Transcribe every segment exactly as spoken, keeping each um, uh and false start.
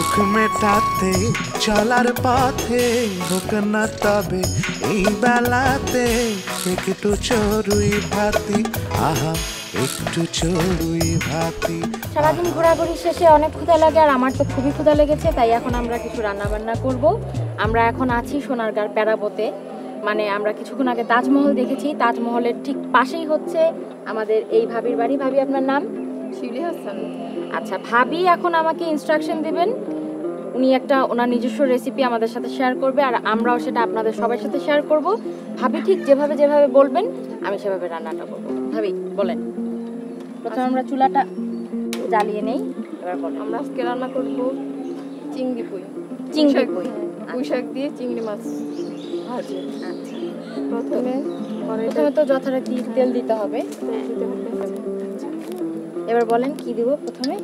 দুঃখ মেটাতে চলার পথে হোক না তবে এই বেলাতে একটু চড়ুই ভাতি, আহা একটু চড়ুই ভাতি। সারাদিন ঘোরাঘুরি শেষে অনেক ক্ষুধা লাগে, আর আমার তো খুবই ক্ষুধা লেগেছে, তাই এখন আমরা কিছু রান্না বান্না করব। আমরা এখন আছি সোনারগাঁর প্যারাবোতে, মানে আমরা কিছুক্ষণ আগে তাজমহল দেখেছি, তাজমহলের ঠিক পাশেই হচ্ছে আমাদের এই ভাবির বাড়ি। ভাবি আপনার নাম? শিউলি হাসান। আচ্ছা, ভাবি এখন আমাকে ইনস্ট্রাকশন দিবেন, উনি একটা ওনার নিজস্ব রেসিপি আমাদের সাথে শেয়ার করবে, আর আমরাও সেটা আপনাদের সবার সাথে শেয়ার করব। ভাবি ঠিক যেভাবে যেভাবে বলবেন আমি সেভাবে রান্নাটা করব। ভাবি বলেন। প্রথমে আমরা চুলাটা জ্বালিয়ে নেই, এবার বলেন। আমরা আজকে রান্না করব চিংড়ি পুঁই। চিংড়ি পুঁই পুঁই শাক দিয়ে চিংড়ি মাছ ভাজি। আচ্ছা, প্রথমে প্রথমে তো যথারীতি তেল দিতে হবে। দিতে হবে। এবার বলেন কি দিব প্রথমে?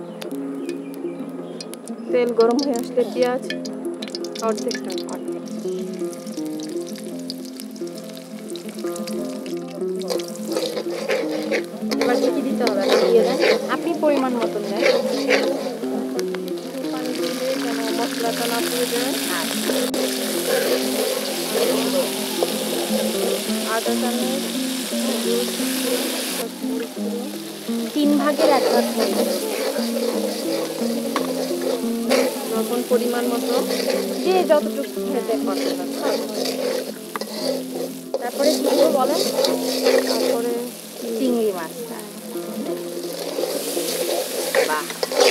তেল গরম হয়ে আসলে পেঁয়াজ অর্ধেকটা অর্ধেক। এবার কি দিতে হবে? আপনি দিয়ে দেন, আপনি পরিমাণ মতন দেন। পানি দিয়ে যেন মশলাটা না পুড়ে যায়। আদা চামচ, তিন ভাগের এক ভাগ মরিচ, লবণ পরিমাণ মতো, যে যতটুকু খেতে পছন্দ করে। তারপরে কি দিব বলেন? তারপরে চিংড়ি মাছটা। বাহ,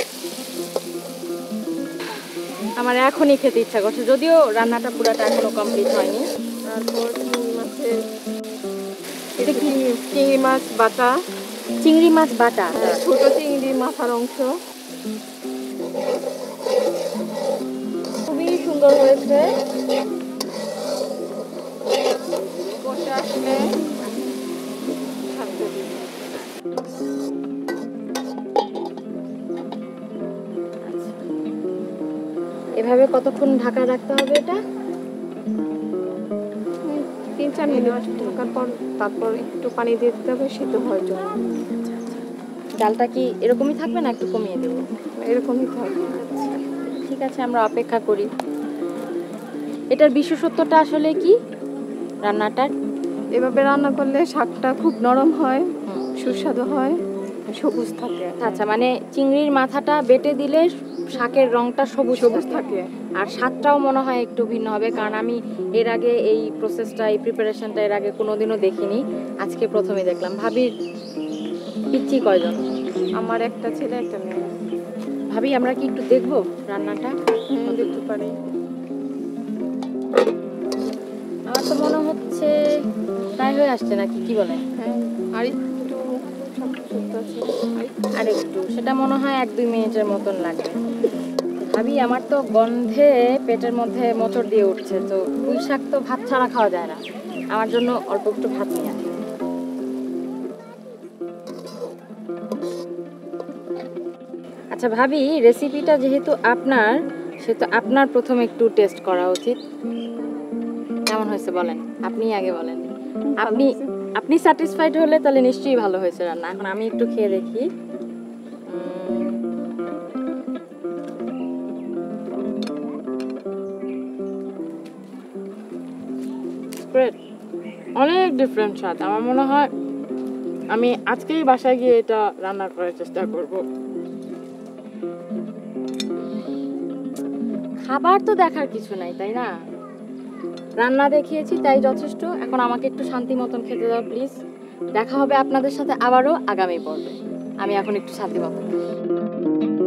আমার এখনই খেতে ইচ্ছা করছে, যদিও রান্নাটা পুরাটা এখনো কমপ্লিট হয়নি। তারপর চিংড়ি মাছের এটা কি চিংড়ি মাছ বাটা, চিংড়ি মাছ বাটা, ছোট চিংড়ির মাথার অংশ। খুবই সুন্দর হয়েছে। কষে আসলে এভাবে কতক্ষণ ঢাকা রাখতে হবে এটা? তিন চার মিনিট ঢাকার পর তারপর একটু পানি দিয়ে দিতে হবে সিদ্ধ হওয়ার জন্য। ডালটা কি এরকমই থাকবে না একটু কমিয়ে দেবো? এরকমই থাকবে। ঠিক আছে, আমরা অপেক্ষা করি। এটার বিশেষত্বটা আসলে কি রান্নাটার? এভাবে রান্না করলে শাকটা খুব নরম হয়, সুস্বাদু হয়, সবুজ থাকে। আচ্ছা, মানে চিংড়ির মাথাটা বেটে দিলে শাকের রংটা সবুজ সবুজ থাকে, আর স্বাদটাও মনে হয় একটু ভিন্ন হবে, কারণ আমি এর আগে এই প্রসেসটা, এই প্রিপারেশনটা এর আগে কোনোদিনও দেখিনি, আজকে প্রথমে দেখলাম। ভাবির পিচ্ছি কয়জন? আমার একটা ছেলে একটা মেয়ে। ভাবি আমরা কি একটু দেখবো রান্নাটা? হ্যাঁ, দেখতে পারি। আমার তো মনে হচ্ছে প্রায় হয়ে আসছে নাকি, কি বলেন? হ্যাঁ, আর একটু শক্ত আছে, আর একটু, সেটা মনে হয় এক দুই মিনিটের মতন লাগবে। ভাবি আমার তো গন্ধে পেটের মধ্যে মোচড় দিয়ে উঠছে, তো পুঁই শাক তো ভাত ছাড়া খাওয়া যায় না, আমার জন্য অল্প একটু ভাত নিয়ে আসে। আচ্ছা ভাবি, রেসিপিটা যেহেতু আপনার, সেহেতু আপনার প্রথমে একটু টেস্ট করা উচিত। কেমন হয়েছে বলেন, আপনি আগে বলেন। আপনি আপনি স্যাটিসফাইড হলে তাহলে নিশ্চয়ই ভালো হয়েছে রান্না। এখন আমি একটু খেয়ে দেখি। অনেক ডিফারেন্ট স্বাদ। আমার মনে হয় আমি আজকেই বাসায় গিয়ে এটা রান্না করার চেষ্টা করব। খাবার তো দেখার কিছু নাই, তাই না? রান্না দেখিয়েছি তাই যথেষ্ট। এখন আমাকে একটু শান্তি মতন খেতে দাও প্লিজ। দেখা হবে আপনাদের সাথে আবারও আগামী পর্বে। আমি এখন একটু শান্তি মতন